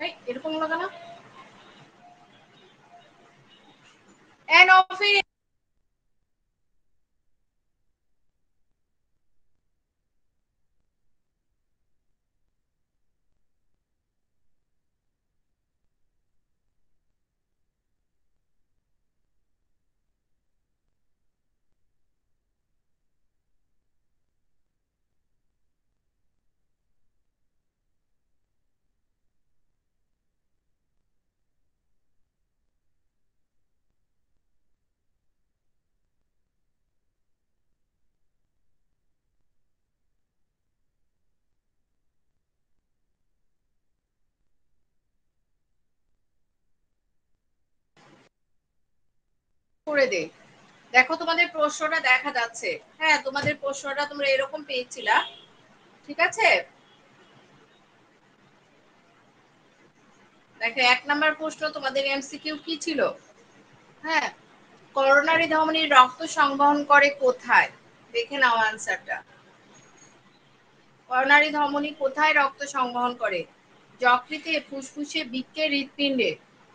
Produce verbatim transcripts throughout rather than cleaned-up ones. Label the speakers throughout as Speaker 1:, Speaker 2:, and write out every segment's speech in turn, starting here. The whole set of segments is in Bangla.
Speaker 1: এরকম হলো কেন? এন্ড অফিস করে দে। দেখো তোমাদের প্রশ্নটা দেখা যাচ্ছে। হ্যাঁ, তোমাদের প্রশ্নটা তোমরা এরকম পেয়েছিলা। ঠিক আছে? দেখো এক নাম্বার প্রশ্ন তোমাদের এমসিকিউ কি ছিল? হ্যাঁ, করোনারি ধমনীর রক্ত সংবহন করে কোথায়? দেখে নাও আনসারটা। করোনারি ধমনী কোথায় রক্ত সংবহন করে? যকৃতে, ফুসফুসে, বৃক্কে, হৃৎপিণ্ডে।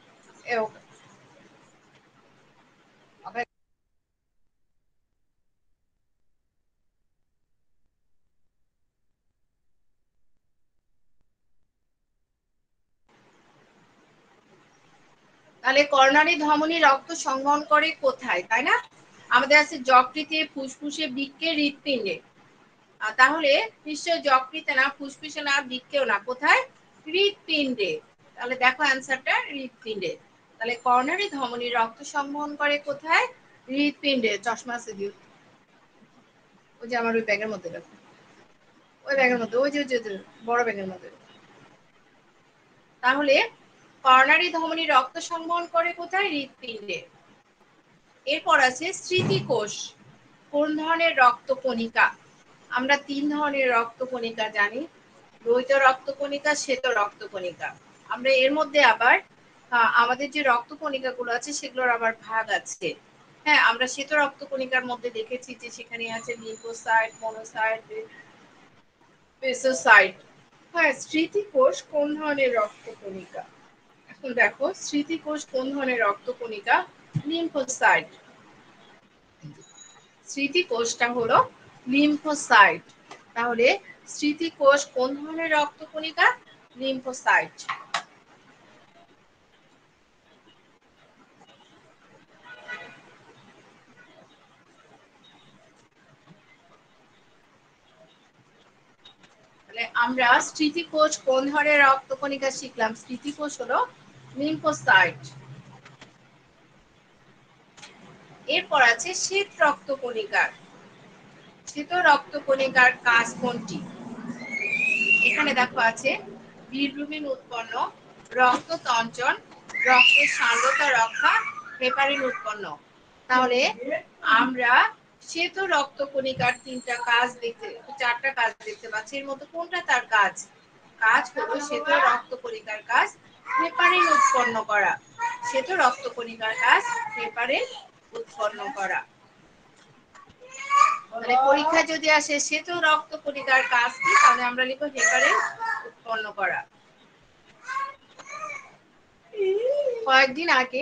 Speaker 1: তাহলে করোনারি ধমনী রক্ত সংবহন করে কোথায়, তাই না? আমাদের আছে যকৃতে, ফুসফুসে, বৃক্কে, হৃৎপিণ্ডে। তাহলে নিশ্চয় যকৃতে না, ফুসফুসে না, বৃক্কেও না, কোথায়? হৃৎপিণ্ডে। তাহলে দেখো অ্যান্সারটা হৃৎপিণ্ডে। তাহলে করোনারি ধমনী রক্ত সংবহন করে কোথায়? হৃৎপিণ্ডে। চশমা আছে দিও। ওই যে আমার ওই ব্যাগের মধ্যে দেখো, ওই ব্যাগের মধ্যে, ওই যে বড় ব্যাগের মধ্যে। তাহলে করোনারি ধমনী রক্ত সংবহন করে কোথায়? হৃৎপিণ্ডে। এরপর আছে স্মৃতিকোষ কোন ধরনের রক্ত কণিকা? আমরা তিন ধরনের রক্ত কণিকা জানি, দ্বৈত রক্ত কণিকা, শ্বেত রক্ত কণিকা। আমরা এর মধ্যে আবার আমাদের যে রক্ত কণিকা গুলো আছে সেগুলোর আবার ভাগ আছে। হ্যাঁ, আমরা শ্বেত রক্ত কণিকার মধ্যে দেখেছি যে সেখানে আছে লিম্ফোসাইট, মনোসাইট, বেসোসাইট। হ্যাঁ, স্মৃতিকোষ কোন ধরনের রক্ত কণিকা? এখন দেখো স্মৃতিকোষ কোন ধরনের রক্ত কণিকা? লিম্ফোসাইট। স্মৃতিকোষটা হলো লিম্ফোসাইট। তাহলে স্মৃতিকোষ কোন ধরনের রক্ত কণিকা? লিম্ফোসাইট। তাহলে আমরা স্মৃতিকোষ কোন ধরনের রক্ত কণিকা শিখলাম? স্মৃতিকোষ হলো লিম্ফোসাইট। এরপর আছে শ্বেত রক্ত কণিকার। শ্বেত রক্ত কণিকার কাজ কোনটি? এখানে দেখো আছে বিলিরুবিন উৎপন্ন, রক্ত তঞ্চন, রক্তের সান্দ্রতা রক্ষা, হেপারিন উৎপন্ন। তাহলে আমরা শ্বেত রক্ত কণিকার তিনটা কাজ দেখতে, চারটা কাজ দেখতে পাচ্ছি। এর মধ্যে কোনটা তার কাজ? কাজ হলো শ্বেত রক্ত কণিকার কাজ হেপারিন উৎপন্ন করা। শ্বেত রক্ত কণিকার কাজ হেপারিন উৎপন্ন করা। মানে পরীক্ষা যদি আসে শ্বেত রক্ত কণিকার কাজ কি, তাহলে আমরা লিখব হেপারিন উৎপন্ন করা। কয়েকদিন আগে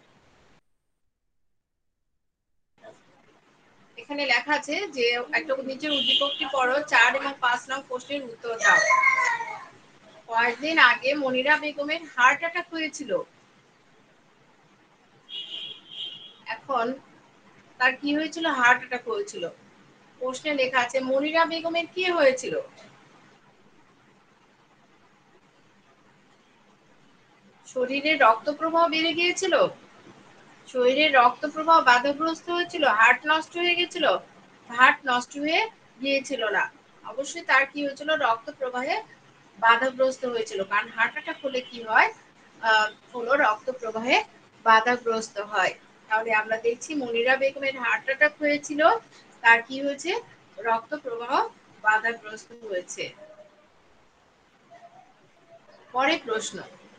Speaker 1: এখানে লেখা আছে যে একটা নিচের উদ্দীপকটি পড়ো, চার এবং পাঁচ নং প্রশ্নের উত্তর দাও। কয়েকদিন আগে মনিরা বেগমের হার্ট অ্যাটাক হয়েছিল। এখন তার কি হয়েছিল? হার্ট অ্যাটাক হয়েছিল। প্রশ্নে লেখা আছে মনিরা বেগমের কি হয়েছিল? শরীরে রক্ত প্রবাহ বেড়ে গিয়েছিল, শরীরের রক্ত প্রবাহ বাধাগ্রস্ত হয়েছিল, হার্ট নষ্ট হয়ে গেছিল? হার্ট নষ্ট হয়ে গিয়েছিল না। অবশ্যই তার কি হয়েছিল? রক্ত প্রবাহে বাধাগ্রস্ত হয়েছিল। কারণ হার্ট অ্যাটাক হলে কি হয়? আহ হলো রক্ত প্রবাহে বাধাগ্রস্ত হয়। তাহলে আমরা দেখছি মনিরা বেগমের হার্ট অ্যাটাক হয়েছিল, তার কি হয়েছে? রক্ত প্রবাহ বাধাগ্রস্ত হয়েছে। পরের প্রশ্ন,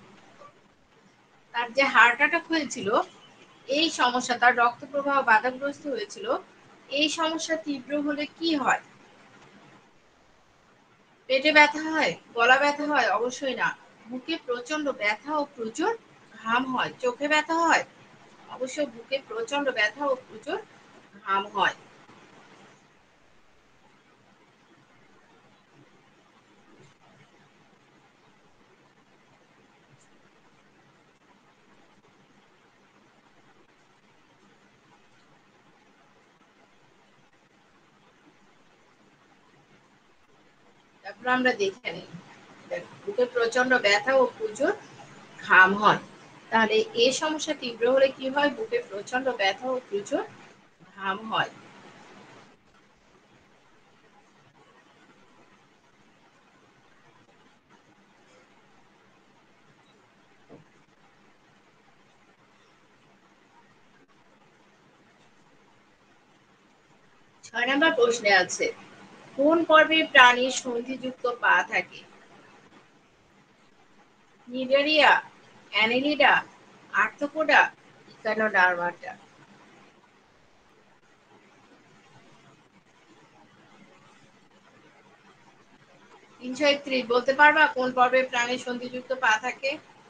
Speaker 1: তার যে হার্ট অ্যাটাক হয়েছিল, এই সমস্যা, তার রক্ত প্রবাহ বাধাগ্রস্ত হয়েছিল, এই সমস্যা তীব্র হলে কি হয়? পেটে ব্যথা হয়, গলা ব্যথা হয়? অবশ্যই না। বুকে প্রচন্ড ব্যথা ও প্রচুর ঘাম হয়। চোখে ব্যথা হয়? অবশ্য বুকে প্রচন্ড ব্যথা ও প্রচুর ঘাম হয়। তারপর আমরা দেখে নিই। দেখো, বুকে প্রচন্ড ব্যথা ও প্রচুর ঘাম হয়। তাহলে এই সমস্যা তীব্র হলে কি হয়? বুকে প্রচন্ড ব্যথা ও প্রচুর ঘাম হয়। ছয় নম্বর প্রশ্নে আছে, কোন পর্বে প্রাণীর সন্ধিযুক্ত পা থাকে? Cnidaria, Annelida, Arthropoda, Echinodermata. তিনশো একত্রিশ বলতে পারবা কোন পর্বে প্রাণীর সন্ধিযুক্ত পা থাকে?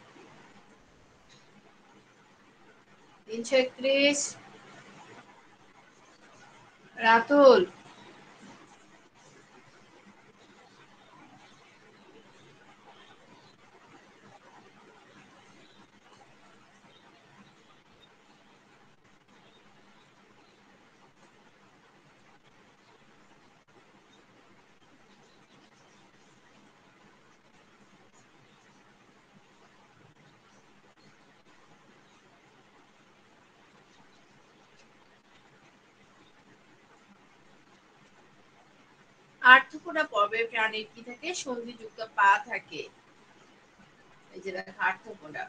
Speaker 1: তিনশো একত্রিশ। রাতুল। আর্থ্রোপোডা পর্বের প্রাণীর কি থাকে? সন্ধিযুক্ত পা থাকে। এই যে দেখো আর্থ্রোপোডা।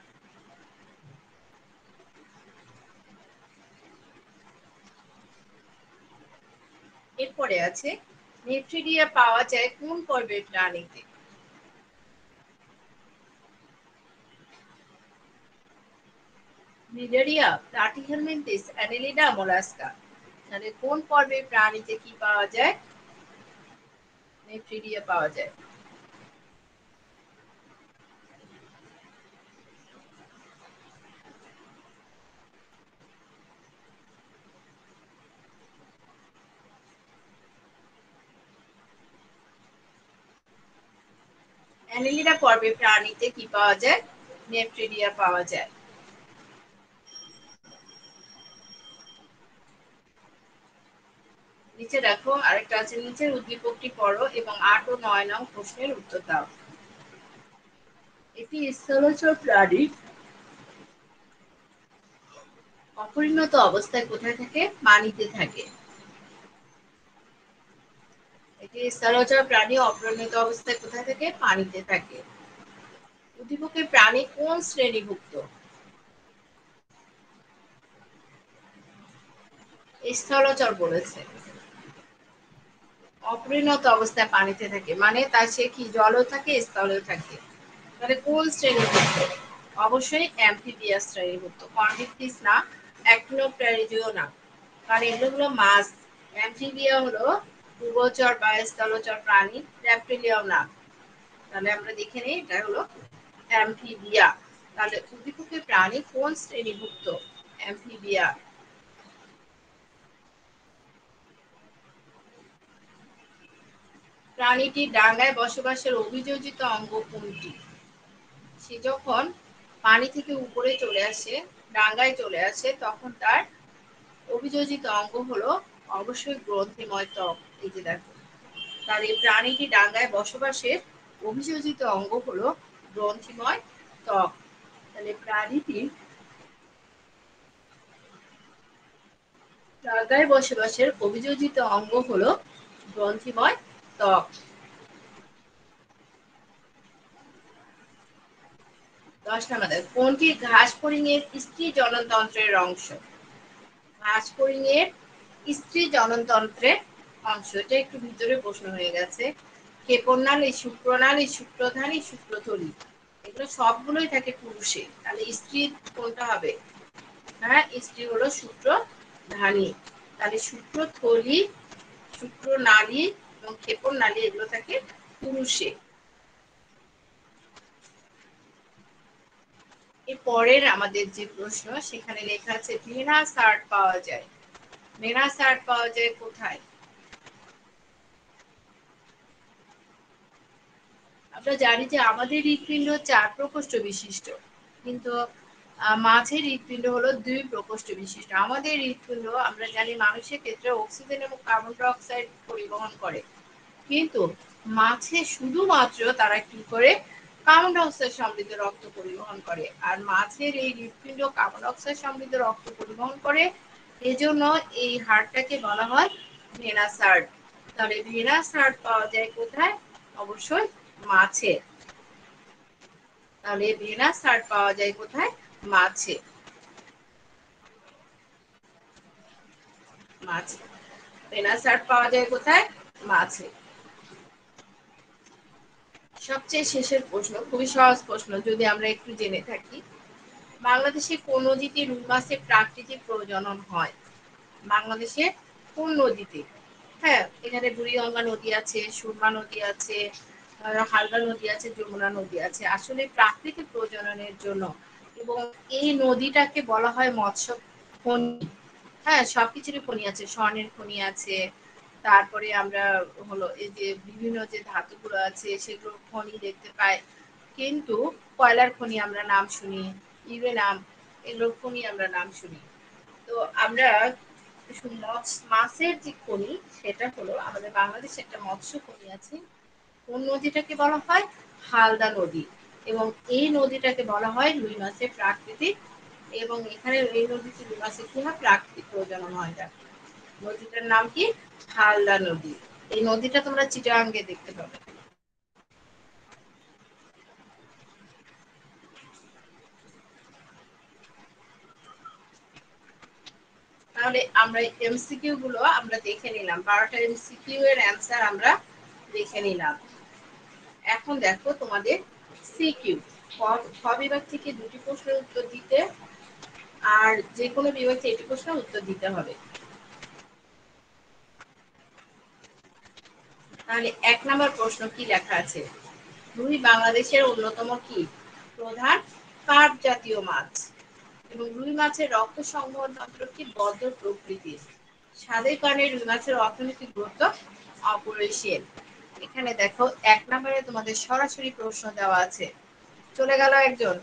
Speaker 1: এরপরে আছে, নেফ্রিডিয়া পাওয়া যায় কোন পর্বের প্রাণীতে? Cnidaria, Platyhelminthes, Annelida, Mollusca. তাহলে কোন পর্বের প্রাণীতে কি পাওয়া যায়? নেফ্রিডিয়া পাওয়া যায়। অ্যানেলিডা পর্বের প্রাণীতে কি পাওয়া যায়? নেফ্রিডিয়া পাওয়া যায়। নিচে দেখো আরেকটা আছে, নিচের উদ্দীপকটি পড়ো এবং আট ও নয় নং প্রশ্নের উত্তর দাও। এটি স্থলচর প্রাণী, অপরিণত অবস্থায় কোথায় থাকে? পানিতে থাকে। এটি স্থলচর প্রাণী, অপরিণত অবস্থায় কোথায় থাকে? পানিতে থাকে। উদ্দীপকের প্রাণী কোন শ্রেণীভুক্ত? স্থলচর বলেছে। অপরিণত অবস্থায় পানিতে থাকে মানে তার সে কি জলও থাকে স্থলেও থাকে। তাহলে কোন শ্রেণীভুক্ত? অবশ্যই অ্যামফিবিয়াস শ্রেণীভুক্ত, কনভিক্টিস না, অ্যাক্টিনোপ্টেরিজিও না, কারণ এগুলো হলো মাছ। অ্যামফিবিয়া হলো উভচর বা স্থলচর প্রাণী, রেপ্টিলিয়াম না। তাহলে আমরা দেখে নিই, এটা হলো অ্যামফিবিয়া। তাহলে উদ্দীপকের প্রাণী কোন শ্রেণীভুক্ত? অ্যামফিবিয়া। প্রাণীটি ডাঙায় বসবাসের অভিযোজিত অঙ্গ কোনটি? সে যখন পানি থেকে উপরে চলে আসে, ডাঙায় চলে আসে, তখন তার অভিযোজিত অঙ্গ হলো অবশ্যই গ্রন্থিময় ত্বক। এই যে দেখো, তার এই প্রাণীটি ডাঙায় বসবাসের অভিযোজিত অঙ্গ হলো গ্রন্থিময় ত্বক। তাহলে প্রাণীটি ডাঙায় বসবাসের অভিযোজিত অঙ্গ হলো গ্রন্থিময় ত্বক। দশ নম্বর, কোনটি ঘাস ফড়িংয়ের স্ত্রী জননতন্ত্রের অংশ? ঘাস ফড়িংয়ের স্ত্রী জননতন্ত্রের অংশ। এটা একটু ভিতরে প্রশ্ন হয়ে গেছে। ক্ষেপণনালী, শুক্রনালী, শুক্রধানী, শুক্রথলি। এগুলো সবগুলোই থাকে পুরুষে। তাহলে স্ত্রী কোনটা হবে? হ্যাঁ, স্ত্রী হলো শুক্রধানী। তাহলে শুক্রথলি, শুক্রনালী এবং ক্ষেপণনালী এগুলো থাকে পুরুষে। এর পরের আমাদের যে প্রশ্ন সেখানে লেখা আছে ভেনা সার্ট পাওয়া যায়। ভেনা সার্ট পাওয়া যায় কোথায়? আমরা জানি যে আমাদের হৃৎপিণ্ড চার প্রকোষ্ঠ বিশিষ্ট, কিন্তু মাছের হৃৎপিণ্ড হলো দুই প্রকোষ্ঠ বিশিষ্ট। আমাদের হৃৎপিণ্ড আমরা জানি মানুষের ক্ষেত্রে অক্সিজেন এবং কার্বন ডাই অক্সাইড পরিবহন করে, কিন্তু মাছে শুধুমাত্র তারা কি করে কার্বন ডাই অক্সাইড সমৃদ্ধ রক্ত পরিবহন করে। আর মাছের এই হৃৎপিণ্ড কার্বন ডাই অক্সাইড সমৃদ্ধ রক্ত পরিবহন করে, এজন্য এই হাড়টাকে বলা হয় ভেনাস হার্ট। তাহলে ভেনাস হার্ট পাওয়া যায় কোথায়? অবশ্যই মাছে। তাহলে ভেনাস হার্ট পাওয়া যায় কোথায়? মাছে। মাছে ভেনাস হার্ট পাওয়া যায় কোথায়? মাছে। সবচেয়ে শেষের প্রশ্ন, খুবই সহজ প্রশ্ন, যদি আমরা একটু জেনে থাকি। বাংলাদেশে কোন নদীতে রুই মাছের প্রাকৃতিক প্রজনন হয়? বাংলাদেশে কোন নদীতে? হ্যাঁ, এখানে বুড়িগঙ্গা নদী আছে, সুরমা নদী আছে, হালদা নদী আছে, যমুনা নদী আছে। আসলে প্রাকৃতিক প্রজননের জন্য, এবং এই নদীটাকে বলা হয় মৎস্য খনি। হ্যাঁ, সবকিছুরই খনি আছে, স্বর্ণের খনি আছে, তারপরে আমরা হলো এই যে বিভিন্ন যে ধাতুগুলো আছে সেগুলো খনি দেখতে পাই, কিন্তু কয়লার খনি আমরা নাম শুনি, ইউরেনাম, এগুলোর খনি আমরা নাম শুনি। তো আমরা মাছের যে খনি সেটা হলো আমাদের বাংলাদেশে একটা মৎস্য খনি আছে। কোন নদীটাকে বলা হয়? হালদা নদী। এবং এই নদীটাকে বলা হয় রুই মাছের প্রাকৃতিক, এবং এখানে এই নদীতে রুই মাছের কি হয়? প্রাকৃতিক প্রজনন হয়। নদীটার নাম কি? হালদা নদী। এই নদীটা তোমরা চিটাগাঙ্গে দেখতে পাবে। তাহলে আমরা এমসিকিউ গুলো আমরা দেখে নিলাম, বারোটা এমসিকিউ এর অ্যান্সার আমরা দেখে নিলাম। এখন দেখো তোমাদের সিকিউ। খ বিভাগ থেকে দুটি প্রশ্নের উত্তর দিতে, আর যে কোনো বিভাগ থেকে একটি প্রশ্নের উত্তর দিতে হবে। তাহলে এক নম্বর প্রশ্ন কি লেখা আছে? রুই বাংলাদেশের অন্যতম কি প্রধান কার্প জাতীয় মাছ, এবং রুই মাছের রক্ত সংবহন তন্ত্র কি বদ্ধ প্রকৃতির। স্বাদের কারণে রুই মাছের অর্থনৈতিক গুরুত্ব অপরিসীম। এখানে দেখো এক নম্বরে তোমাদের সরাসরি প্রশ্ন দেওয়া আছে। চলে গেল একজন।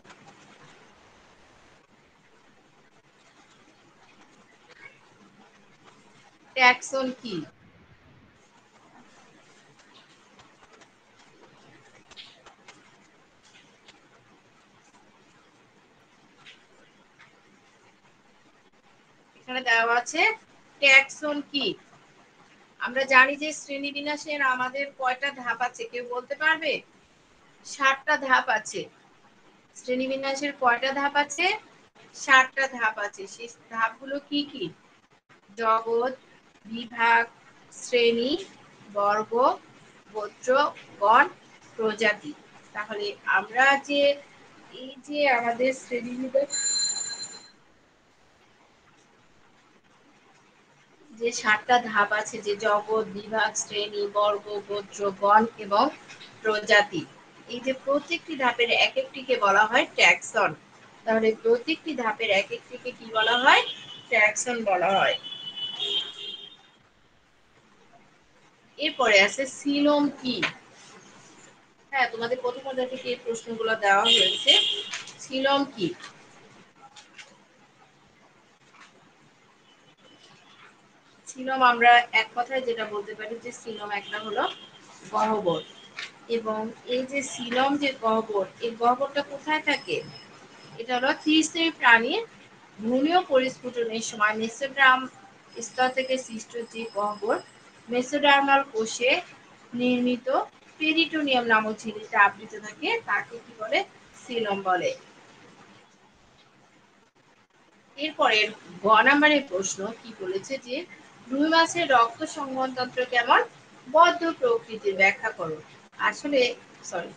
Speaker 1: ট্যাক্সন কি? এখানে দেওয়া আছে ট্যাক্সন কি। আমরা জানি যে শ্রেণীবিন্যাসের আমাদের কয়টা ধাপ আছে, কেউ বলতে পারবে? সাতটা ধাপ আছে। শ্রেণীবিন্যাসের কয়টা ধাপ আছে? সাতটা ধাপ আছে। সেই ধাপগুলো কি কি? জগৎ, বিভাগ, শ্রেণী, বর্গ, গোত্র, গণ, প্রজাতি। তাহলে আমরা যে এই যে আমাদের শ্রেণীবিন্যাস যে সাতটা ধাপ আছে, যে জগৎ, বিভাগ, শ্রেণী, বর্গ, গোত্র, গণ এবং প্রজাতি, এই যে প্রত্যেকটি ধাপের এক একটিকে বলা হয় ট্যাক্সন। তাহলে প্রত্যেকটি ধাপের এক একটিকে কি বলা হয়? ট্যাক্সন বলা হয়। এরপরে আছে সিলোম কি। হ্যাঁ, তোমাদের প্রথম অধ্যায় থেকে এই প্রশ্নগুলো দেওয়া হয়েছে। সিলোম কি? সিলোম আমরা এক কথায় যেটা বলতে পারি যে সিলোম একটা হলো গহ্বর, এবং এই যে সিলোম যে গহ্বর, এই গহ্বরটা কোথায় থাকে? এটা হলো ত্রিস্তরী প্রাণীর ভূমীয় পরিস্ফুটনের সময় মেসোডার্ম স্তর থেকে সৃষ্ট যে গহ্বর, মেসোডার্মাল কোষে নির্মিত পেরিটোনিয়াম নামক ঝিল্লিতে আবৃত থাকে, তাকে কি বলে? সিলোম বলে। এরপরে গ নাম্বারের প্রশ্ন কি বলেছে যে রুই মাছের রক্ত সংবহন তন্ত্র কেমন? বদ্ধ প্রকৃতির, ব্যাখ্যা করো। আসলে সরি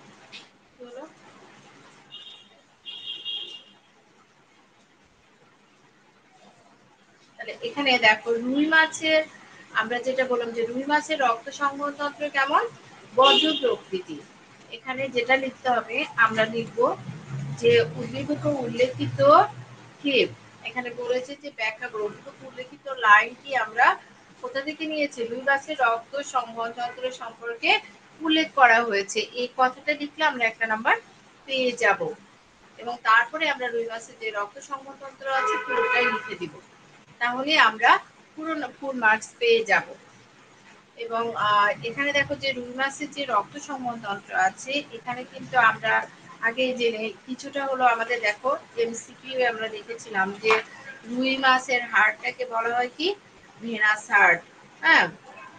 Speaker 1: তাহলে এখানে দেখো রুই মাছের, আমরা যেটা বললাম যে রুই মাছের রক্ত সংবহন তন্ত্র কেমন? বদ্ধ প্রকৃতি। এখানে যেটা লিখতে হবে আমরা লিখব যে উদ্দীপক উল্লেখিত কে এখানে বলেছে যে ব্যাখ্যা করুন উল্লেখিত লাইনটি আমরা কোথা থেকে নিয়েছি লুইবাসের রক্ত সংবহনতন্ত্র সম্পর্কে উল্লেখ করা হয়েছে এই কথাটা লিখলে আমরা একটা নাম্বার পেয়ে যাব এবং তারপরে আমরা লুইবাসের যে রক্ত সংবহনতন্ত্র আছে পুরোটাই লিখে দিব তাহলে আমরা পুরো ফুল মার্কস পেয়ে যাব এবং এখানে দেখো যে রুই মাছের যে রক্ত সংবহনতন্ত্র আছে এখানে কিন্তু আমরা আগে যে কিছুটা হলো আমাদের দেখো এমসিকিউ আমরা দেখেছিলাম যে রুই মাছের হাড়টাকে বলা হয় কি ভেনাস হাড় হ্যাঁ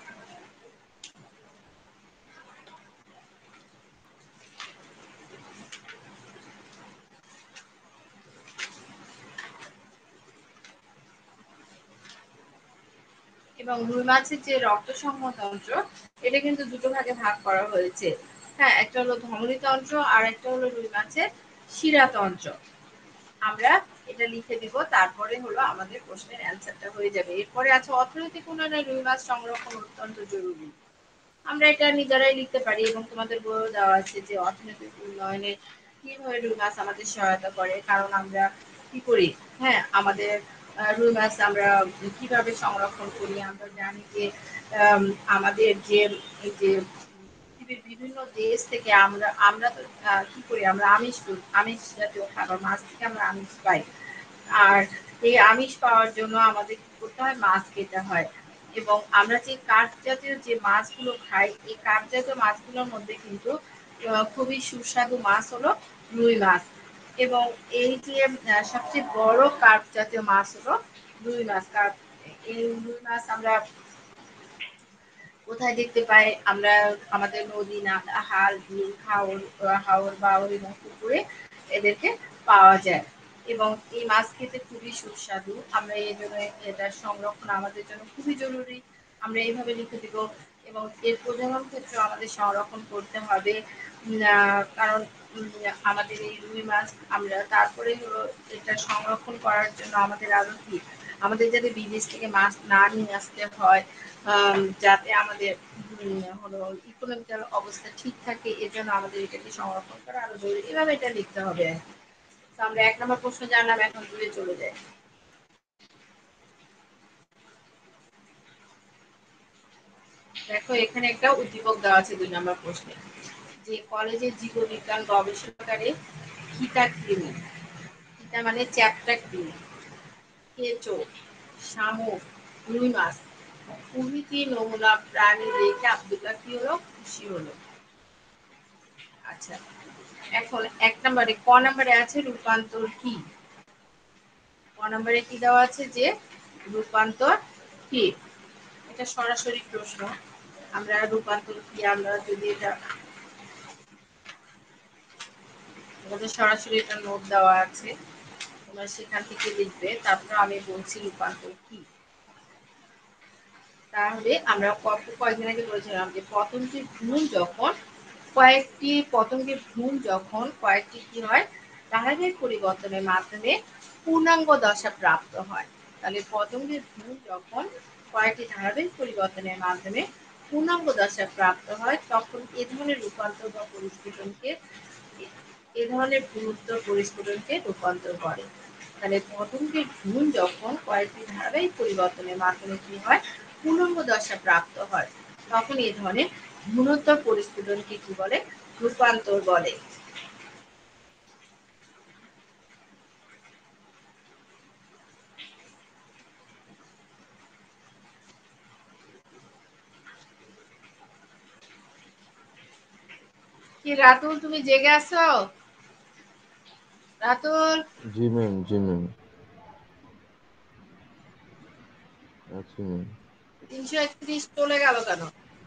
Speaker 1: এবং রুই মাছের যে রক্ত সংবহনতন্ত্র এটা কিন্তু দুটো ভাগে ভাগ করা হয়েছে হ্যাঁ একটা হলো ধমনীতন্ত্র আর একটা হলো রুই মাছের শিরাতন্ত্র আমরা এটা লিখে দিব তারপরে হলো আমাদের প্রশ্নের অ্যান্সারটা হয়ে যাবে এরপরে আছে অর্থনৈতিক উন্নয়নে রুই মাছ সংরক্ষণ অত্যন্ত জরুরি আমরা এটা নিজেরাই লিখতে পারি এবং তোমাদের বইও দেওয়া আছে যে অর্থনৈতিক উন্নয়নে কিভাবে রুই মাছ আমাদের সহায়তা করে কারণ আমরা কি করি হ্যাঁ আমাদের রুই মাছ আমরা কিভাবে সংরক্ষণ করি আমরা জানি যে আমাদের যে এই যে পৃথিবীর বিভিন্ন দেশ থেকে আমরা আমরা তো কি করি আমরা আমিষ আমিষ জাতীয় খাবার মাছ থেকে আমরা আমিষ পাই আর এই আমিষ পাওয়ার জন্য আমাদের কি করতে হয় মাছ খেতে হয় এবং আমরা যে কাঠ জাতীয় যে মাছগুলো খাই এই কাঠ জাতীয় মাছগুলোর মধ্যে কিন্তু খুবই সুস্বাদু মাছ হলো রুই মাছ এবং এই যে সবচেয়ে বড় কাঠ জাতীয় মাছ হলো রুই মাছ কাঠ এই রুই মাছ আমরা কোথায় দেখতে পাই আমরা আমাদের নদী না হাল বিল খাওর হাওর বাওর এবং পুকুরে এদেরকে পাওয়া যায় এবং এই মাছ খেতে খুবই সুস্বাদু আমরা এই জন্য এটা সংরক্ষণ আমাদের জন্য খুবই জরুরি আমরা এইভাবে লিখে দিব এবং এর প্রজনন ক্ষেত্রে আমাদের সংরক্ষণ করতে হবে কারণ আমাদের এই রুই মাছ আমরা তারপরে হলো এটা সংরক্ষণ করার জন্য আমাদের আরো কি আমাদের যাতে বিদেশ থেকে মাছ না নিয়ে আসতে হয় যাতে আমাদের হলো ইকোনমিক্যাল অবস্থা ঠিক থাকে এজন্য আমাদের এটাকে সংরক্ষণ করা আরো জরুরি এভাবে এটা লিখতে হবে তো আমরা এক নম্বর প্রশ্ন জানলাম এখন দুয়ে চলে যাই দেখো এখানে একটা উদ্দীপক দেওয়া আছে দুই নম্বর প্রশ্নে যে কলেজের জীববিজ্ঞান গবেষণাগারে ফিতা কৃমি ফিতা মানে চ্যাপ্টা কৃমি কেঁচো শামুক রুই মাছ প্রভৃতি নমুনা প্রাণী দেখে আব্দুল্লাহ কি হলো খুশি হলো আচ্ছা এখন এক নম্বরে ক নম্বরে আছে রূপান্তর কি ক নম্বরে কি দেওয়া আছে যে রূপান্তর কি এটা সরাসরি প্রশ্ন আমরা রূপান্তর কি আমরা যদি এটা আমাদের সরাসরি এটা নোট দেওয়া আছে তোমরা সেখান থেকে লিখবে তারপর আমি বলছি রূপান্তর কি তাহলে আমরা কয়েকদিন আগে বলেছিলাম যে পতঙ্গের ভ্রূণ যখন কয়েকটি পতঙ্গের ভ্রূণ যখন কয়েকটি কি হয় ধারাবাহিক পরিবর্তনের মাধ্যমে পূর্ণাঙ্গ দশা প্রাপ্ত হয় তাহলে পতঙ্গের ভ্রূণ যখন কয়েকটি ধারাবাহিক পরিবর্তনের মাধ্যমে পূর্ণাঙ্গ দশা প্রাপ্ত হয় তখন এ ধরনের রূপান্তর বা পরিস্ফুটনকে এ ধরনের ভ্রূণোত্তর পরিস্ফুটনকে রূপান্তর করে তাহলে পতঙ্গের ভ্রূণ যখন কয়েকটি ধারাবাহিক পরিবর্তনের মাধ্যমে কি হয় পূর্ণাঙ্গ দশা প্রাপ্ত হয় তখন এই ধরনের ভ্রূণোত্তর পরিস্ফুটনকে কি বলে রূপান্তর বলে কি রাতুল তুমি জেগে আছো রাতুল
Speaker 2: জি ম্যাম জি ম্যাম আছি ম্যাম
Speaker 1: তিনশো একত্রিশ চলে গেল কেন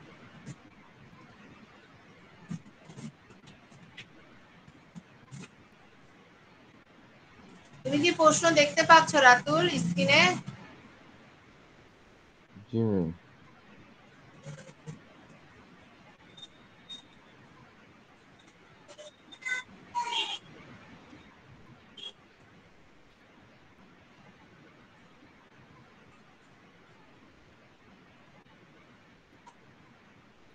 Speaker 1: তুমি কি প্রশ্ন দেখতে পাচ্ছ রাতুল স্ক্রিনে
Speaker 2: জি ম্যাম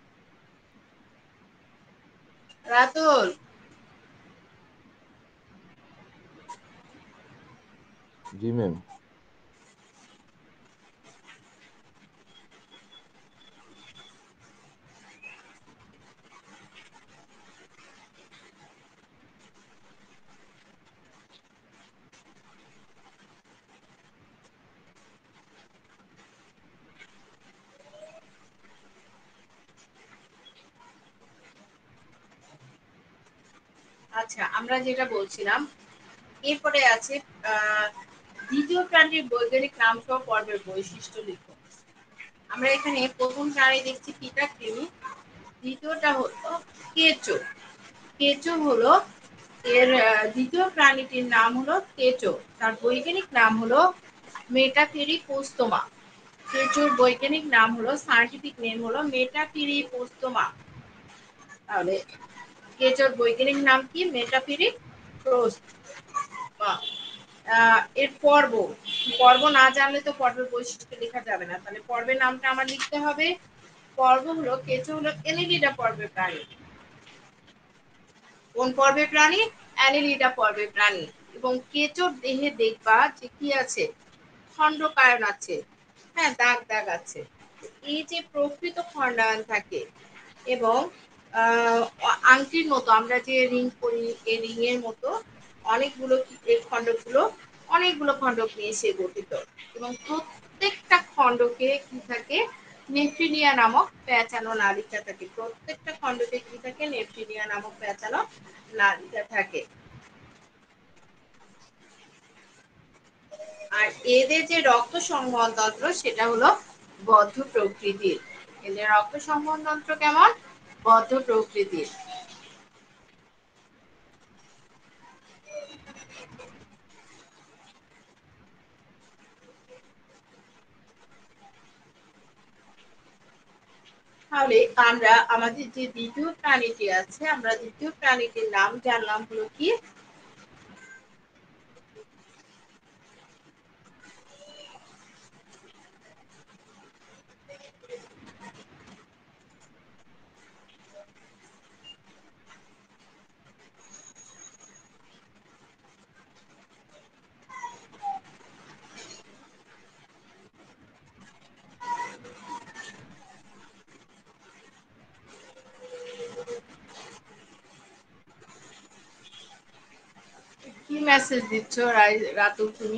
Speaker 1: রাতুল
Speaker 2: জি ম্যাম।
Speaker 1: আচ্ছা, আমরা যেটা বলছিলাম এরপরে আছে আহ দ্বিতীয় প্রাণীর বৈজ্ঞানিক নাম সহ পর্বের বৈশিষ্ট্য লিখো। আমরা এখানে প্রথম প্রাণী দেখছি পিতাকৃমি, দ্বিতীয়টা হলো কেঁচো। কেঁচো হলো এর দ্বিতীয় প্রাণীটির নাম হলো কেঁচো, তার বৈজ্ঞানিক নাম হলো মেটাপেরিপোস্তোমা। কেঁচোর বৈজ্ঞানিক নাম হলো, সায়েন্টিফিক নেম হলো মেটাপেরিপোস্তোমা। তাহলে কেঁচোর বৈজ্ঞানিক নাম কি? মেটাপেরিপোস্তোমা। এর পর্ব, পর্ব না জানলে তো পর্বের বৈশিষ্ট্য লেখা যাবে না, তাহলে পর্বের নামটা আমার লিখতে হবে। পর্ব হলো, কেঁচো হলো এলিলিডা পর্বের প্রাণী। কোন পর্বের প্রাণী? অ্যানিলিডা পর্বের প্রাণী। এবং কেঁচোর দেহে দেখবা যে কি আছে, খণ্ডকায়ন আছে, হ্যাঁ দাগ দাগ আছে। এই যে প্রকৃত খণ্ডায়ন থাকে এবং আহ আংটির মতো আমরা যে রিং করি, এই রিং এর মতো অনেকগুলো এই খণ্ডগুলো অনেকগুলো খণ্ডক নিয়ে সে গঠিত। এবং প্রত্যেকটা খণ্ডকে কি থাকে? নেফ্রিনিয়া নামক পেঁচানো নালিকা থাকে। প্রত্যেকটা খণ্ডকে কি থাকে? নেফ্রিনিয়া নামক পেঁচানো নালিকা থাকে। আর এদের যে রক্ত সংবহন তন্ত্র সেটা হলো বদ্ধ প্রকৃতির। এদের রক্ত সংবহন তন্ত্র কেমন? বদ্ধ প্রকৃতির। তাহলে আমরা আমাদের যে দ্বিতীয় প্রাণীটি আছে, আমরা দ্বিতীয় প্রাণীটির নাম জানলাম হলো কি? কি মেসেজ দিচ্ছ রাতুল তুমি?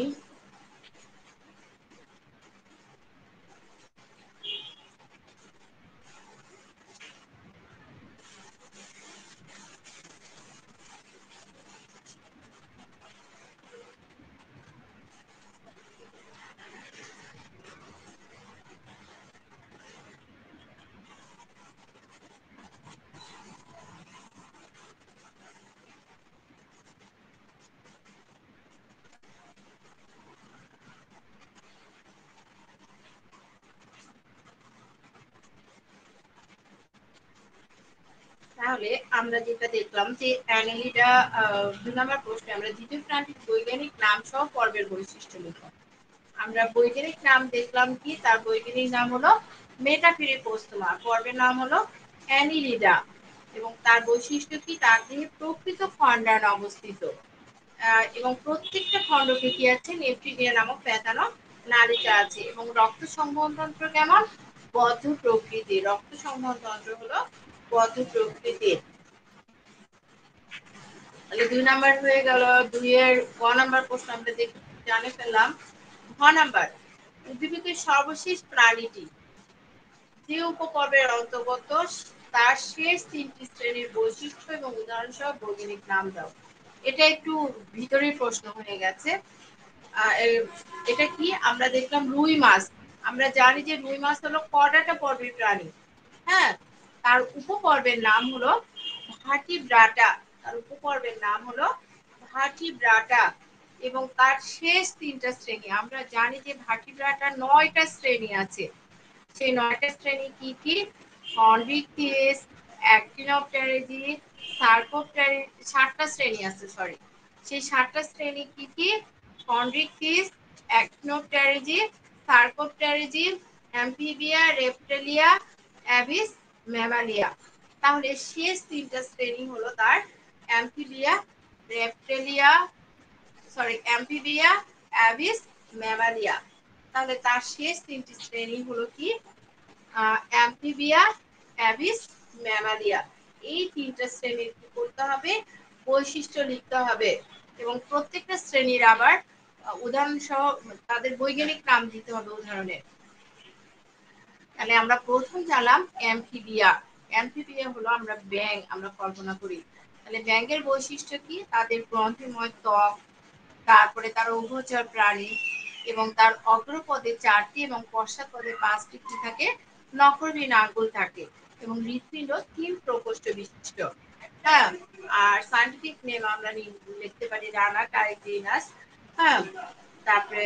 Speaker 1: তাহলে আমরা যেটা দেখলাম যে অ্যানিলিডা, দুই নম্বর প্রশ্নে আমরা দ্বিতীয় প্রাণীর বৈজ্ঞানিক নাম সহ পর্বের বৈশিষ্ট্য লিখব। আমরা বৈজ্ঞানিক নাম দেখলাম কি? তার বৈজ্ঞানিক নাম হলো মেটাপেরিপোস্তোমা, পর্বের নাম হলো অ্যানিলিডা। এবং তার বৈশিষ্ট্য কি? তার দেহে প্রকৃত খণ্ডায়ন অবস্থিত এবং প্রত্যেকটা খণ্ডকে কি আছে? নেফ্রিনিয়া নামক পেঁচানো নালিকা আছে। এবং রক্ত সংবহন তন্ত্র কেমন? বদ্ধ প্রকৃতির। রক্ত সংবহন তন্ত্র হলো বদ্ধ প্রকৃতির। তাহলে দুই নাম্বার হয়ে গেল। দুইয়ের ক নাম্বার প্রশ্ন আমরা জানে ফেললাম। ঘ নাম্বার, উদ্ভিদের সর্বশেষ প্রাণীটি যে উপপর্বের অন্তর্গত তার শেষ তিনটি শ্রেণীর বৈশিষ্ট্য এবং উদাহরণ সহ বৈজ্ঞানিক নাম দাও। এটা একটু ভিতরের প্রশ্ন হয়ে গেছে। এটা কি? আমরা দেখলাম রুই মাছ। আমরা জানি যে রুই মাছ হলো কডাটা পর্বের প্রাণী। হ্যাঁ, তার উপপর্বের নাম হলো ভার্টিব্রাটা। তার উপপর্বের নাম হলো ভার্টিব্রাটা। এবং তার শেষ তিনটা শ্রেণী আমরা জানি যে ভার্টিব্রাটার নয়টা শ্রেণী আছে। সেই নয়টা শ্রেণী কি কি? কনভিকটিস, অ্যাক্টিনোপটেরিজি, সার্কোপটেরি, সাতটা শ্রেণী আছে সরি। সেই সাতটা শ্রেণী কি কি? কনভিকটিস, Actinopterygii, Sarcopterygii, Amphibia, Reptilia, Aves, Mammalia. তাহলে শেষ তিনটা শ্রেণী হলো তার Amphibia, Reptilia, sorry Amphibia, Aves, Mammalia. তাহলে তার শেষ তিনটি শ্রেণী হলো কি অ্যাম্ফিবিয়া, অ্যাভিস, ম্যামালিয়া। এই তিনটা শ্রেণীর কি করতে হবে, বৈশিষ্ট্য লিখতে হবে এবং প্রত্যেকটা শ্রেণীর আবার উদাহরণ সহ তাদের বৈজ্ঞানিক নাম দিতে হবে উদাহরণে। তাহলে আমরা প্রথম জানলাম অ্যাম্ফিবিয়া। অ্যাম্ফিবিয়া হলো আমরা ব্যাঙ আমরা কল্পনা করি। তাহলে ব্যাঙের বৈশিষ্ট্য কি, তাদের গ্রন্থিময় ত্বক, তারপরে তার উভচর প্রাণী এবং তার অগ্রপদে চারটি এবং পশ্চাৎপদে পাঁচটি কি থাকে, নখরবিহীন আঙ্গুল থাকে এবং হৃৎপিণ্ড তিন প্রকোষ্ঠ বিশিষ্ট। হ্যাঁ, আর সায়েন্টিফিক নেম আমরা লিখতে পারি রানা টাইগ্রিনাস। হ্যাঁ, তারপরে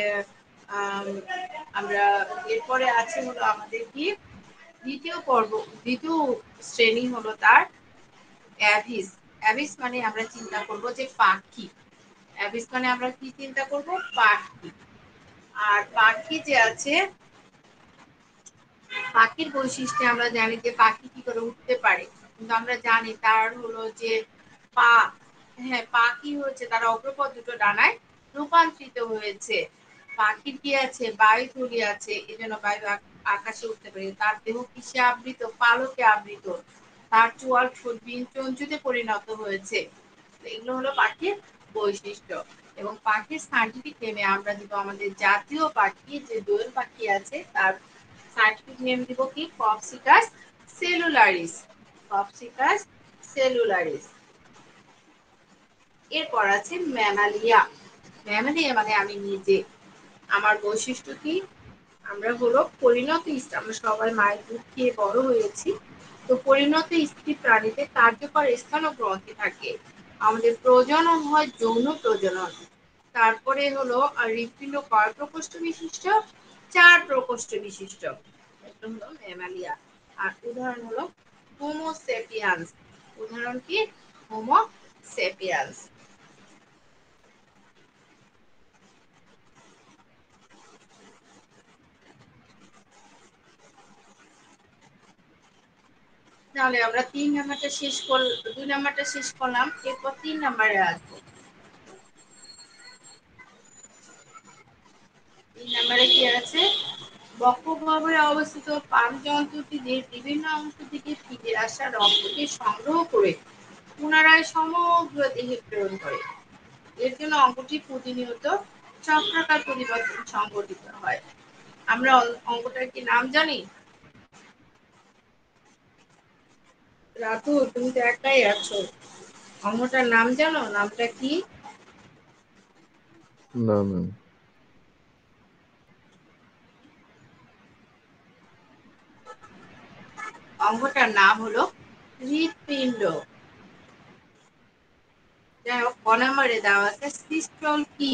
Speaker 1: আমরা এরপরে আছে হলো আমাদের কি দ্বিতীয় পর্ব, দ্বিতীয় শ্রেণী হলো তার অ্যাভিস। অ্যাভিস মানে আমরা চিন্তা করব যে পাখি। অ্যাভিস মানে আমরা কি চিন্তা করব, পাখি। আর পাখি যে আছে, পাখির বৈশিষ্ট্যে আমরা জানি যে পাখি কি করে উঠতে পারে, কিন্তু আমরা জানি তার হলো যে পা, হ্যাঁ পাখি হচ্ছে তার অগ্রপদ দুটো ডানায় রূপান্তরিত হয়েছে। পাখির কি আছে, বায়ু থলি আছে, এই জন্য বায়ু আকাশে উঠতে পারে। তার দেহ কিসে আবৃত, পালকে আবৃত। তার চোয়াল ঠোঁটবিহীন চঞ্চুতে পরিণত হয়েছে। এগুলো হলো পাখির বৈশিষ্ট্য। এবং পাখির সায়েন্টিফিক নেমে আমরা দিব আমাদের জাতীয় পাখি যে দোয়েল পাখি আছে তার সায়েন্টিফিক নেম দিব কি, কপসিকাস সেলুলারিস। কপসিকাস সেলুলারিস। এরপর আছে ম্যামালিয়া। ম্যামালিয়া মানে আমি নিজে, আমার বৈশিষ্ট্য কি, আমরা হলো পরিণত, আমরা সবাই মায়ের দুধ খেয়ে বড় হয়েছি। তো পরিণত স্ত্রী প্রাণীতে কার্যকর স্থান ও গ্রন্থি থাকে। আমাদের প্রজনন হয় যৌন প্রজনন। তারপরে হলো হৃৎপিণ্ড কয় প্রকোষ্ঠ বিশিষ্ট, চার প্রকোষ্ঠ বিশিষ্ট। এটা হলো ম্যামালিয়া। আর উদাহরণ হলো হোমো সেপিয়ান্স। উদাহরণ কি, হোমো সেপিয়ান্স। তাহলে আমরা তিন নাম্বারটা শেষ কর দুই নাম্বারটা শেষ করলাম, এরপর তিন নাম্বারে আসবো। তিন নাম্বারে কি আছে, বক্ষগহ্বরে অবস্থিত পাকযন্ত্রটির বিভিন্ন অংশ থেকে ফিরে আসা রক্তকে সংগ্রহ করে পুনরায় সমগ্র দেহে প্রেরণ করে। এর জন্য অঙ্গটি প্রতিনিয়ত চক্রাকার পরিবর্তন সংঘটিত হয়। আমরা অঙ্গটার কি নাম জানি? রাতু, তুমি তো একাই আছো, অঙ্গটার নাম জানো? নামটা কি?
Speaker 2: না ম্যাম।
Speaker 1: অঙ্গটার নাম হলো হৃৎপিণ্ড। যাই হোক, ক নাম্বারে দেওয়া আছে সিস্টল কি?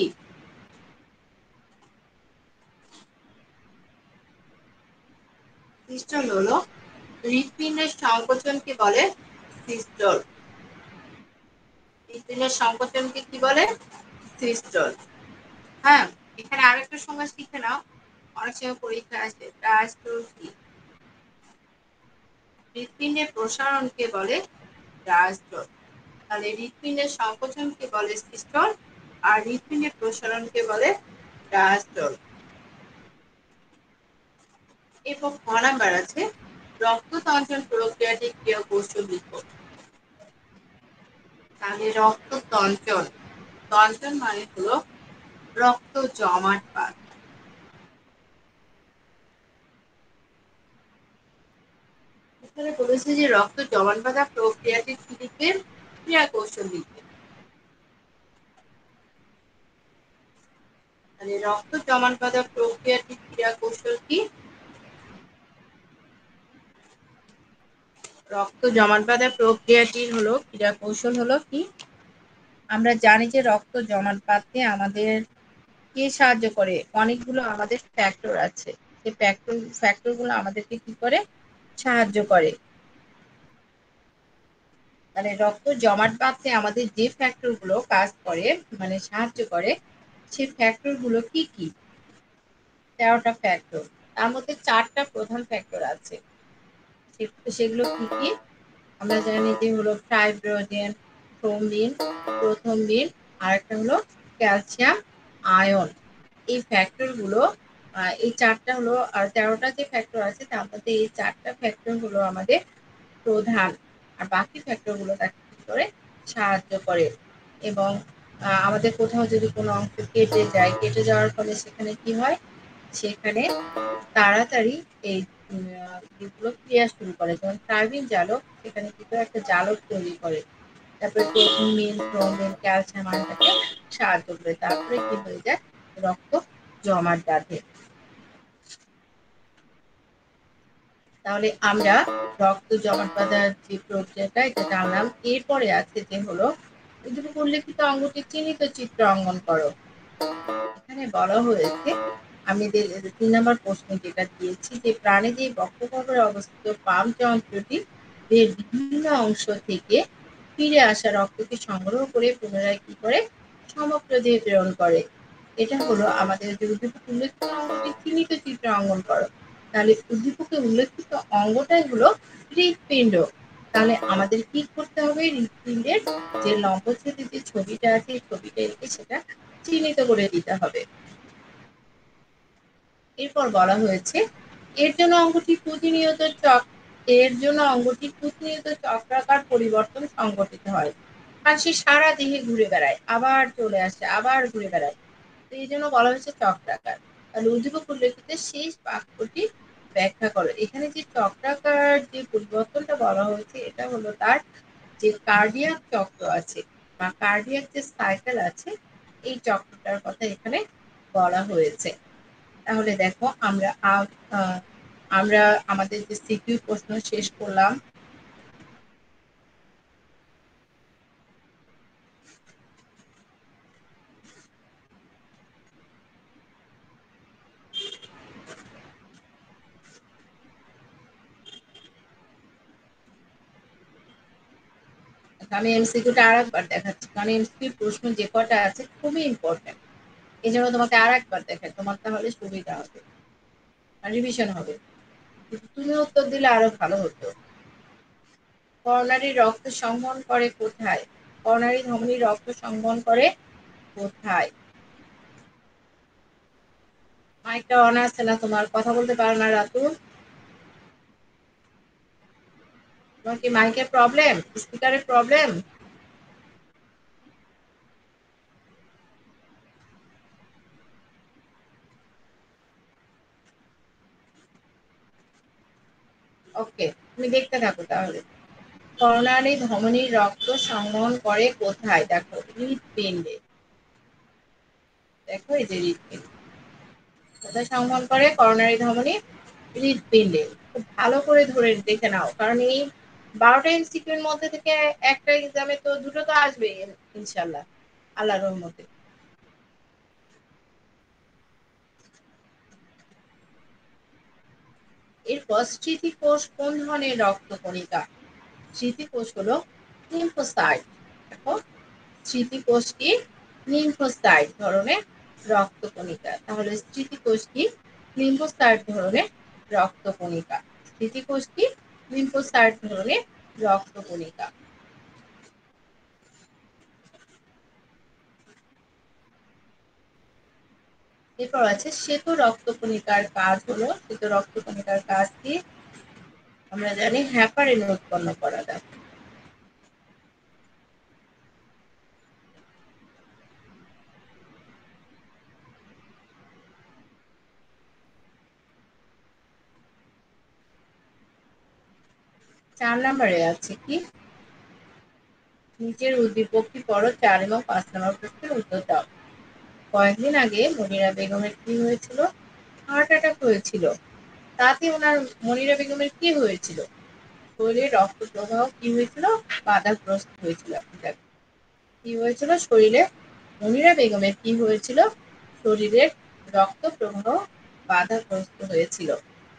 Speaker 1: সিস্টল হলো হৃৎপিণ্ডের সংকোচনকে বলে সিস্টল। হৃৎপিণ্ডের সংকোচনকে কি বলে? সিস্টল। হ্যাঁ, এখানে আরেকটা সময় শিখে নাও, অনেক সময় পরীক্ষা আসে। ডায়াস্টল কি? হৃৎপিণ্ডের প্রসারণকে বলে ডায়াস্টল। তাহলে হৃৎপিণ্ডের সংকোচনকে বলে সিস্টল আর হৃৎপিণ্ডের প্রসারণকে বলে ডায়াস্টল। এরপর খ নাম্বার আছে রক্ত তঞ্চন প্রক্রিয়াটি ক্রিয়া কৌশল লিখো। তাহলে রক্ত তঞ্চন, তঞ্চন মানে হলো রক্ত জমাট বাঁধা। এখানে বলেছে যে রক্ত জমাট বাঁধা প্রক্রিয়াটি কি লিখবে, ক্রিয়া কৌশল লিখবে। তাহলে রক্ত জমাট বাঁধা প্রক্রিয়াটি ক্রিয়া কৌশল কি? রক্ত জমাট বাঁধা প্রক্রিয়াটির হলো ক্রিয়া কৌশল হলো কি, আমরা জানি যে রক্ত জমাট বাঁধতে আমাদের কে সাহায্য করে, অনেকগুলো আমাদের ফ্যাক্টর আছে, সেই ফ্যাক্টর ফ্যাক্টরগুলো আমাদেরকে কি করে, সাহায্য করে। তাহলে রক্ত জমাট বাঁধতে আমাদের যে ফ্যাক্টরগুলো কাজ করে মানে সাহায্য করে, সেই ফ্যাক্টরগুলো কি কি? তেরোটা ফ্যাক্টর। তার মধ্যে চারটা প্রধান ফ্যাক্টর আছে। সেগুলো কি কি? আমরা জানি যে হলো ফাইব্রোজেন, থ্রোম্বিন, প্রোথ্রম্বিন, আর একটা হলো ক্যালসিয়াম আয়ন। এই ফ্যাক্টর গুলো এই চারটা হলো, আর তেরোটা যে ফ্যাক্টর আছে তার মধ্যে এই চারটা ফ্যাক্টর হলো আমাদের প্রধান, আর বাকি ফ্যাক্টর গুলো তাকে কি করে সাহায্য করে। এবং আমাদের কোথাও যদি কোনো অংশ কেটে যায়, কেটে যাওয়ার ফলে সেখানে কি হয়, সেখানে তাড়াতাড়ি এই যেগুলো ক্রিয়া শুরু করে, যেমন টার্বিন জালক সেখানে কি করে একটা জালক তৈরি করে, তারপরে ক্লোমিন ব্রোমিন ক্যালসিয়াম আয়নটাকে সাহায্য করে, তারপরে কি হয়ে যায়, রক্ত জমাট বাঁধে। তাহলে আমরা রক্ত জমাট বাঁধার যে প্রক্রিয়াটা এটা জানলাম। এরপরে আছে যে হলো উদ্দীপক উল্লেখিত অঙ্গটি চিহ্নিত চিত্র অঙ্কন করো। এখানে বলা হয়েছে, আমি তিন নম্বর প্রশ্ন যেটা দিয়েছি, যে প্রাণীদের বক্ষগহ্বরে অবস্থিত পাম্প যন্ত্রটি দেহের বিভিন্ন অংশ থেকে ফিরে আসা রক্তকে সংগ্রহ করে পুনরায় কি করে সমগ্র দেহে প্রেরণ করে। এটা হলো আমাদের যে উদ্দীপক উল্লেখিত অঙ্গটি চিহ্নিত চিত্র অঙ্কন করো। তাহলে উদ্দীপকে উল্লেখিত অঙ্গটাই হলো হৃৎপিণ্ড। তাহলে আমাদের কি করতে হবে, হৃৎপিণ্ডের যে লম্বচ্ছেদে যে ছবিটা আছে এই ছবিটা এঁকে সেটা চিহ্নিত করে দিতে হবে। এরপর বলা হয়েছে, এর জন্য অঙ্গটি প্রতিনিয়ত চক এর জন্য অঙ্গটি প্রতিনিয়ত চক্রাকার পরিবর্তন সংঘটিত হয়, কারণ সে সারা দেহে ঘুরে বেড়ায়, আবার চলে আসে, আবার ঘুরে বেড়ায়, তো এই জন্য বলা হয়েছে চক্রাকার। তাহলে উদ্দীপক উল্লেখিত শেষ বাক্যটি ব্যাখ্যা করো। এখানে যে চক্রাকার যে পরিবর্তনটা বলা হয়েছে এটা হলো তার যে কার্ডিয়াক চক্র আছে বা কার্ডিয়াক যে সাইকেল আছে এই চক্রটার কথা এখানে বলা হয়েছে। তাহলে দেখো আমরা আমরা আমাদের যে সিকিউ প্রশ্ন শেষ করলাম। আমি এমসিকিউটা আরেকবার দেখাচ্ছি, কারণ এমসিকিউ প্রশ্ন যে কটা আছে খুবই ইম্পর্টেন্ট, এই জন্য তোমাকে আরেকবার দেখাই, তোমার তাহলে সুবিধা হবে, রিভিশন হবে। তুমি উত্তর দিলে আরো ভালো হতো। করোনারি রক্ত সংবহন করে কোথায়? করোনারি ধমনী রক্ত সংবহন করে কোথায়? মাইকটা অন আছে না তোমার? কথা বলতে পারো না রাতুল? তোমার কি মাইকের প্রবলেম, স্পিকারের প্রবলেম? ওকে, তুমি দেখতে থাকো তাহলে। করোনারি ধমনীর রক্ত সংবহন করে কোথায়? দেখো হৃৎপিণ্ডে। দেখো এই যে হৃৎপিণ্ড কোথায় সংবহন করে? করোনারি ধমনী হৃৎপিণ্ডে। খুব ভালো করে ধরে দেখে নাও, কারণ এই বারোটা এমসিকিউর মধ্যে থেকে একটা এক্সামে তো দুটো তো আসবে ইনশাল্লাহ, আল্লাহর রহমতে। এরপর স্মৃতিকোষ কোন ধরনের রক্ত কণিকা? স্মৃতিকোষ হলো লিম্ফোসাইট। দেখো স্মৃতিকোষ কি? লিম্ফোসাইট ধরনের রক্ত কণিকা। তাহলে স্মৃতিকোষ কি? লিম্ফোসাইট ধরনের রক্ত কণিকা। স্মৃতিকোষ কি? লিম্ফোসাইট ধরনের রক্ত কণিকা। এরপর আছে শ্বেত রক্ত কণিকার কাজ হলো, শ্বেত রক্ত কণিকার কাজ কি? আমরা জানি হ্যাপারিন উৎপন্ন করা যায়। চার নম্বরে আছে কি? নিচের উদ্দীপকটি পড়ো, চার এবং পাঁচ নম্বর প্রশ্নের উত্তর দাও। কয়েকদিন আগে মনিরা বেগমের কি হয়েছিল? হার্ট অ্যাটাক হয়েছিল। তাতে ওনার মনিরা বেগমের কি হয়েছিল? শরীরে রক্ত প্রবাহ কি হয়েছিল? বাধাগ্রস্ত হয়েছিল। কি হয়েছিল শরীরে? মনিরা বেগমের কি হয়েছিল? শরীরের রক্ত প্রবাহ বাধাগ্রস্ত হয়েছিল।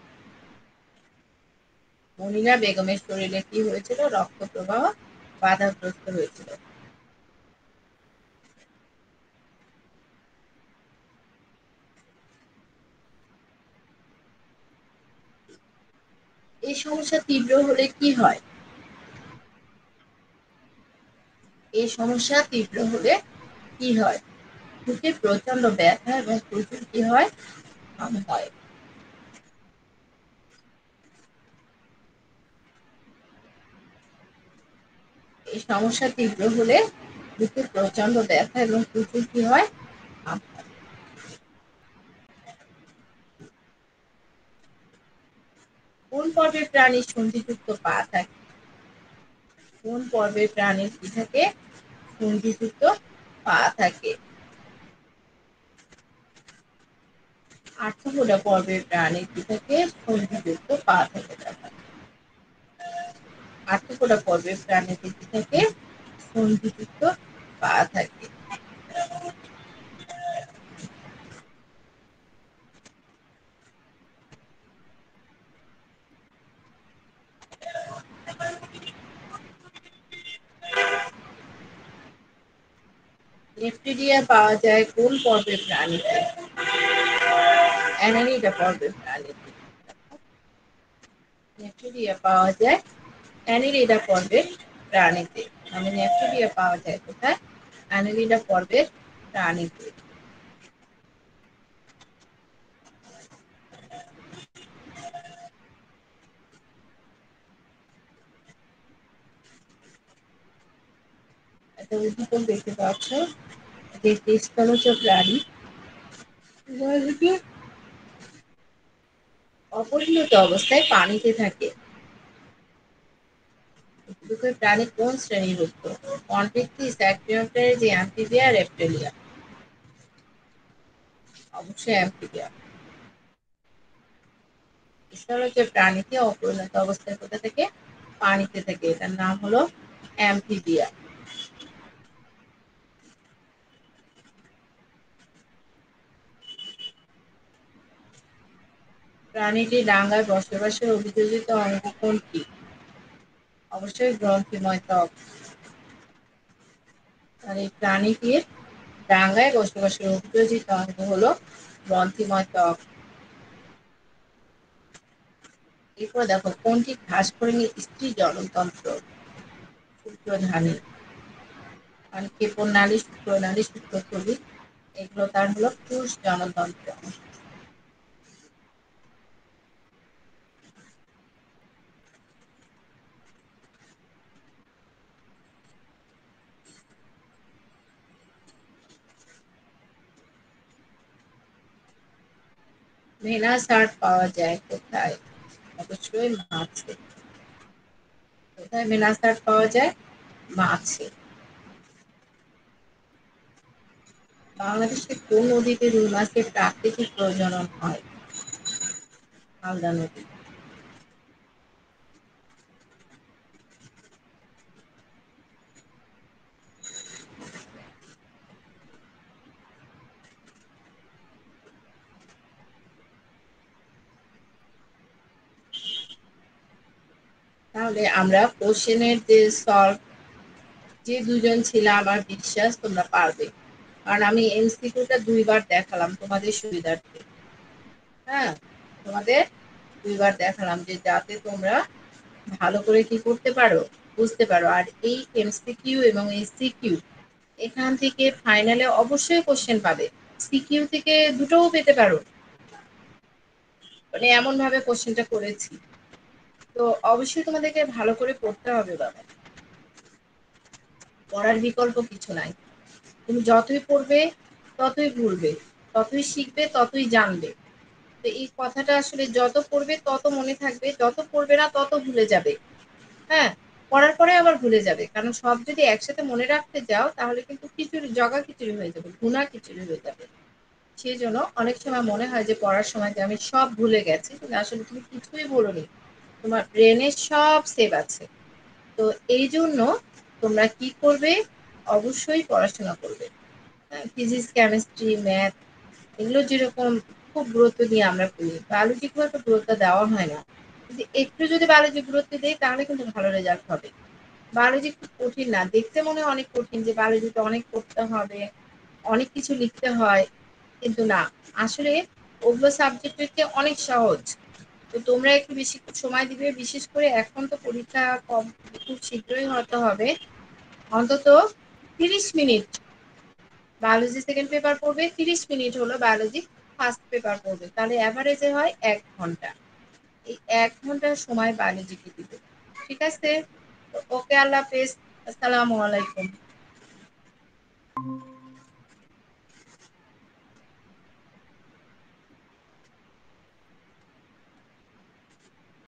Speaker 1: মনিরা বেগমের শরীরে কি হয়েছিল? রক্ত প্রবাহ বাধাগ্রস্ত হয়েছিল। এই সমস্যা তীব্র হলে কি হয়? এই সমস্যা তীব্র হলে কি হয়? বুকে প্রচন্ড ব্যথা এবং প্রচুর কি হয়, ঘাম হয়। এই সমস্যা তীব্র হলে বুকে প্রচন্ড ব্যথা এবং প্রচুর কি হয়, ঘাম হয়। কোন পর্বের প্রাণীর সন্ধিযুক্ত পা থাকে? কোন পর্বের প্রাণীর কি থাকে? সন্ধিযুক্ত পা থাকে। আর্থ্রোপোডা পর্বের প্রাণীর কি থাকে? সন্ধিযুক্ত পা থাকে। আর্থ্রোপোডা পর্বের প্রাণীতে কি থাকে? সন্ধিযুক্ত পা থাকে। নেফ্রিডিয়া পাওয়া যায় কোন পর্বের প্রাণীতে? অ্যানালিডা পর্বের প্রাণীতে। নেফ্রিডিয়া পাওয়া যায় অ্যানালিডা পর্বের প্রাণীতে। মানে নেফ্রিডিয়া পাওয়া যায় কোথায়? অ্যানালিডা পর্বের প্রাণীতে। একটা উদ্দীপক দেখতে পাচ্ছ যে তেস্তলজ প্রাণী অপরিণত অবস্থায় পানিতে থাকে। উদ্ভিদকুল প্রাণী কোন শ্রেণীভুক্ত? কনভিক্টিস, অ্যাক্টিনোপটেরিজি, অ্যাম্ফিবিয়া, রেপ্টিলিয়া। অবশ্যই অ্যাম্ফিবিয়া। স্থলজ প্রাণীতে অপরিণত অবস্থায় কোথা থেকে? পানিতে থাকে। এটার নাম হলো অ্যাম্ফিবিয়া। প্রাণীটি ডাঙায় বসবাসের অভিযোজিত অঙ্গ কোনটি? অবশ্যই গ্রন্থিময় ত্বক। আর এই প্রাণীটির ডাঙায় বসবাসের অভিযোজিত অঙ্গ হলো গ্রন্থিময় ত্বক। এরপর দেখো কোনটি ঘাস ফড়িংয়ের স্ত্রী জননতন্ত্র? সূত্রধানী। আর ক্ষেপণনালী, সূত্রনালী, সূত্রথলি এগুলো তার হলো পুরুষ জননতন্ত্র। ভেনাস হার্ট পাওয়া যায় কোথায়? অবশ্যই মাছে। কোথায় ভেনাস হার্ট পাওয়া যায়? মাছে। বাংলাদেশের কোন নদীতে রুই মাছের প্রাকৃতিক প্রজনন হয়? হালদা নদী। তাহলে আমরা কোশ্চেনের যে সলভ যে দুজন ছিল আমার বিশ্বাস তোমরা পারবে, কারণ আমি এমসিকিউটা দুইবার দেখালাম তোমাদের সুবিধার্থে। হ্যাঁ, তোমাদের দুইবার দেখালাম যে যাতে তোমরা ভালো করে কি করতে পারো, বুঝতে পারো। আর এই এমসিকিউ এবং এই সিকিউ এখান থেকে ফাইনালে অবশ্যই কোশ্চেন পাবে। সিকিউ থেকে দুটোও পেতে পারো, মানে এমন ভাবে কোশ্চেনটা করেছি। তো অবশ্যই তোমাদেরকে ভালো করে পড়তে হবে বাবা, পড়ার বিকল্প কিছু নাই। তুমি যতই পড়বে ততই ভুলবে, ততই শিখবে ততই জানবে। তো এই কথাটা আসলে যত পড়বে তত মনে থাকবে, যত পড়বে না তত ভুলে যাবে। হ্যাঁ, পড়ার পরে আবার ভুলে যাবে, কারণ সব যদি একসাথে মনে রাখতে যাও তাহলে কিন্তু খিচুড়ি জগা খিচুড়ি হয়ে যাবে, ভুনা খিচুড়ি হয়ে যাবে। সেই জন্য অনেক সময় মনে হয় যে পড়ার সময় যে আমি সব ভুলে গেছি, কিন্তু আসলে তুমি কিছুই ভুলোনি, তোমার ব্রেনে সব সেভ আছে। তো এই জন্য তোমরা কি করবে, অবশ্যই পড়াশোনা করবে। ফিজিক্স, কেমিস্ট্রি, ম্যাথ এগুলো যেরকম খুব গুরুত্ব দিয়ে আমরা পড়ি, বায়োলজি খুব একটা গুরুত্ব দেওয়া হয় না, কিন্তু একটু যদি বায়োলজি গুরুত্ব দেই তাহলে কিন্তু ভালো রেজাল্ট হবে। বায়োলজি খুব কঠিন না, দেখতে মনে হয় অনেক কঠিন যে বায়োলজিতে অনেক পড়তে হবে, অনেক কিছু লিখতে হয়, কিন্তু না, আসলে ওগুলো সাবজেক্টের চেয়ে অনেক সহজ। তো তোমরা একটু বেশি সময় দিবে, বিশেষ করে এখন তো পরীক্ষা কম, খুব শীঘ্রই হতে হবে, অন্তত তিরিশ মিনিট বায়োলজি সেকেন্ড পেপার পড়বে, তিরিশ মিনিট হলো বায়োলজি ফার্স্ট পেপার পড়বে, তাহলে অ্যাভারেজে হয় এক ঘন্টা। এই এক ঘন্টার সময় বায়োলজিকে দিবে। ঠিক আছে? ওকে, আল্লাহ হাফেজ। আসসালামু আলাইকুম।